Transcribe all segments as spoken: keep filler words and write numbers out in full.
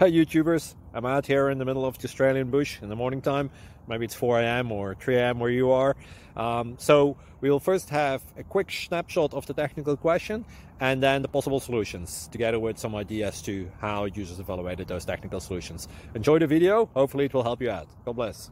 YouTubers. I'm out here in the middle of the Australian bush in the morning time. Maybe it's four A M or three A M where you are. Um, so we will first have a quick snapshot of the technical question and then the possible solutions, together with some ideas to how users evaluated those technical solutions. Enjoy the video. Hopefully it will help you out. God bless.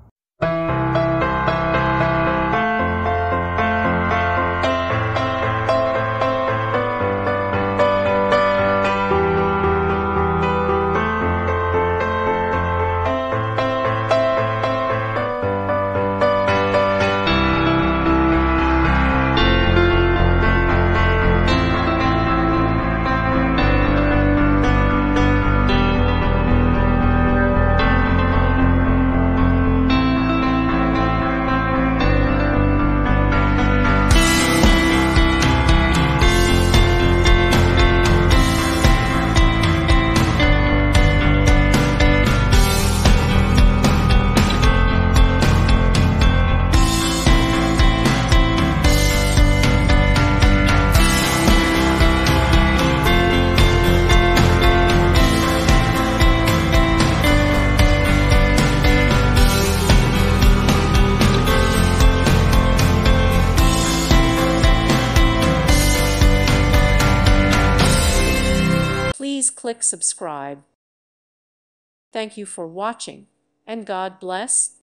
Please click subscribe. Thank you for watching, and God bless.